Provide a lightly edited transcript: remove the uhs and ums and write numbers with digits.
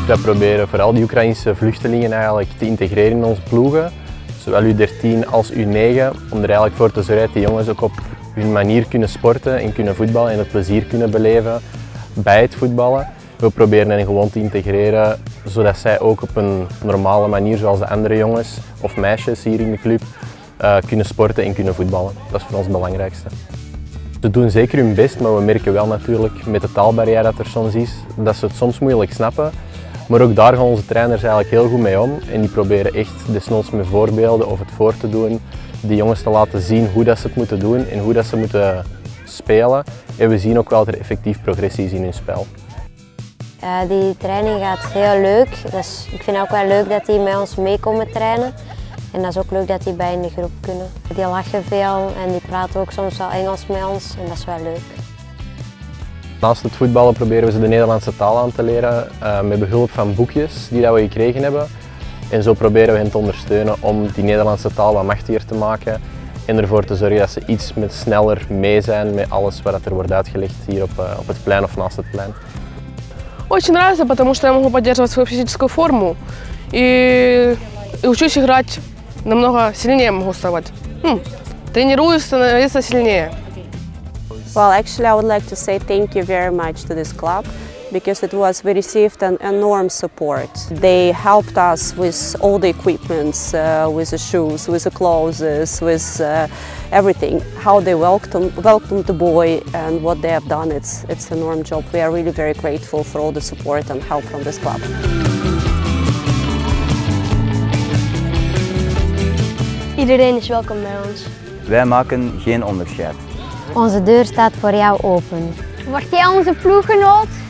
wij proberen vooral die Oekraïnse vluchtelingen eigenlijk te integreren in onze ploegen. Zowel U13 als U9, om er eigenlijk voor te zorgen dat die jongens ook op hun manier kunnen sporten en kunnen voetballen en het plezier kunnen beleven bij het voetballen. We proberen hen gewoon te integreren, zodat zij ook op een normale manier, zoals de andere jongens of meisjes hier in de club, kunnen sporten en kunnen voetballen. Dat is voor ons het belangrijkste. Ze doen zeker hun best, maar we merken wel natuurlijk met de taalbarrière dat er soms is, dat ze het soms moeilijk snappen. Maar ook daar gaan onze trainers eigenlijk heel goed mee om en die proberen echt desnoods met voorbeelden of het voor te doen, die jongens te laten zien hoe dat ze het moeten doen en hoe dat ze moeten spelen. En we zien ook wel dat er effectief progressie is in hun spel. Die training gaat heel leuk, dus ik vind het ook wel leuk dat die met ons mee komen trainen. En dat is ook leuk dat die bij in de groep kunnen. Die lachen veel en die praten ook soms wel Engels met ons en dat is wel leuk. Naast het voetballen proberen we ze de Nederlandse taal aan te leren met behulp van boekjes die we gekregen hebben. En zo proberen we hen te ondersteunen om die Nederlandse taal wat machtiger te maken en ervoor te zorgen dat ze iets sneller mee zijn met alles wat er wordt uitgelegd hier op het plein of naast het plein. Очень нравится, потому что я могу поддерживать свою физическую форму и учусь играть намного сильнее могу ставать. Тренируюсь становиться сильнее. Well, actually, I would like to say thank you very much to this club because we received an enormous support. They helped us with all the equipment, with the shoes, with the clothes, with everything. How they welcomed the boy and what they have done, it's an enormous job. We are really very grateful for all the support and help from this club. Iedereen is welkom bij ons. Wij maken geen onderscheid. Onze deur staat voor jou open. Word jij onze ploeggenoot?